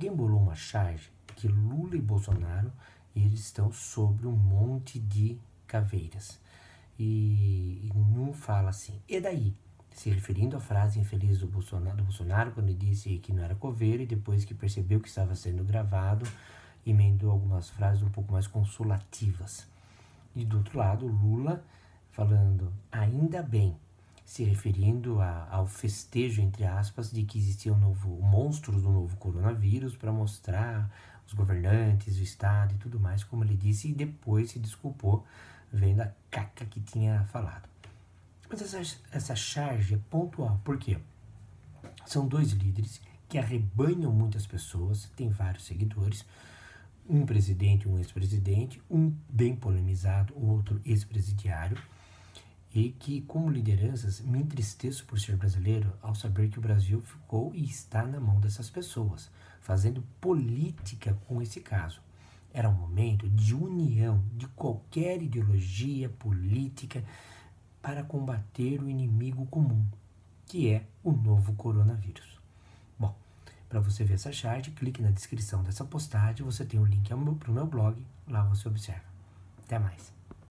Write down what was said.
alguém bolou uma charge que Lula e Bolsonaro, eles estão sobre um monte de caveiras. E não fala assim, e daí? Se referindo à frase infeliz do Bolsonaro, quando ele disse que não era coveiro, e depois que percebeu que estava sendo gravado, emendou algumas frases um pouco mais consolativas. E do outro lado, Lula falando, ainda bem, se referindo ao festejo, entre aspas, de que existiam monstros do novo coronavírus para mostrar os governantes, o Estado e tudo mais, como ele disse, e depois se desculpou vendo a caca que tinha falado. Mas essa charge é pontual, por quê? São dois líderes que arrebanham muitas pessoas, tem vários seguidores, um presidente, um ex-presidente, um bem polemizado, o outro ex-presidiário, e que, como lideranças, me entristeço por ser brasileiro ao saber que o Brasil ficou e está na mão dessas pessoas, fazendo política com esse caso. Era um momento de união de qualquer ideologia política para combater o inimigo comum, que é o novo coronavírus. Bom, para você ver essa charge, clique na descrição dessa postagem, você tem o link para o meu blog, lá você observa. Até mais.